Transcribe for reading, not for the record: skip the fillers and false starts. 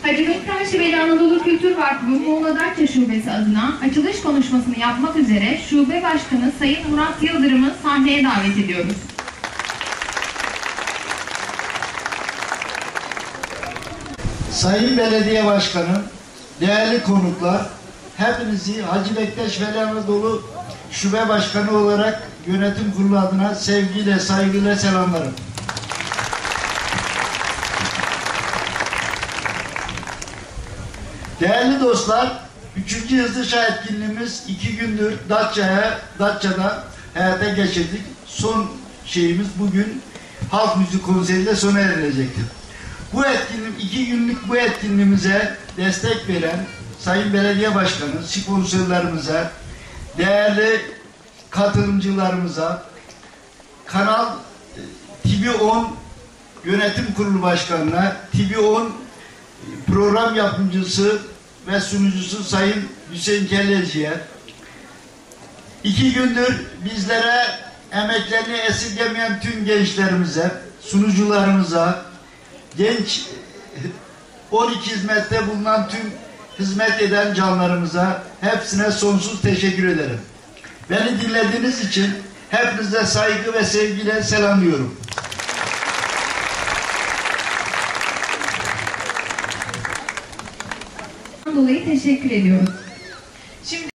Hacı Bektaş Veli Anadolu Kültür Vakfı Muğla Datça Şubesi adına açılış konuşmasını yapmak üzere Şube Başkanı Sayın Murat Yıldırım'ı sahneye davet ediyoruz. Sayın Belediye Başkanım, değerli konuklar, hepinizi Hacı Bektaş Veli Anadolu Şube Başkanı olarak yönetim kurulu adına sevgiyle, saygıyla selamlarım. Değerli dostlar, 3. Hızlıca etkinliğimiz 2 gündür Datça'da hayata geçirdik. Son şeyimiz bugün halk müzik konseriyle sona erilecektir. Bu etkinlik, 2 günlük bu etkinliğimize destek veren Sayın Belediye Başkanı, sponsorlarımıza, değerli katılımcılarımıza, Kanal TV10 Yönetim Kurulu Başkanı'na, TV10 program yapımcısı ve sunucusu Sayın Hüseyin Kelleci'ye, 2 gündür bizlere emeklerini esirgemeyen tüm gençlerimize, sunucularımıza, genç 12 hizmette bulunan tüm hizmet eden canlarımıza hepsine sonsuz teşekkür ederim. Beni dinlediğiniz için hepinize saygı ve sevgiyle selamlıyorum. Dolayı teşekkür ediyoruz. Şimdi